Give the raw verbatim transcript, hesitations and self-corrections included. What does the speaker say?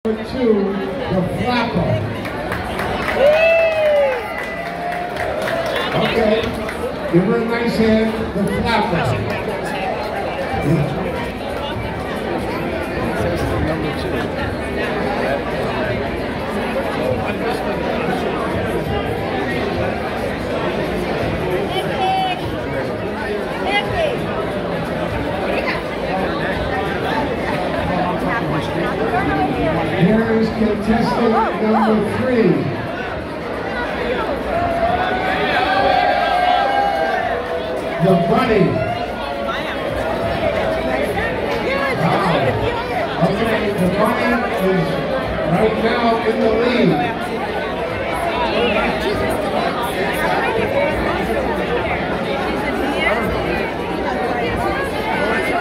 Two, the flapper. Okay, give her a nice hand, the flapper. Here is contestant number three. The bunny. Wow. Okay, the bunny is right now in the lead.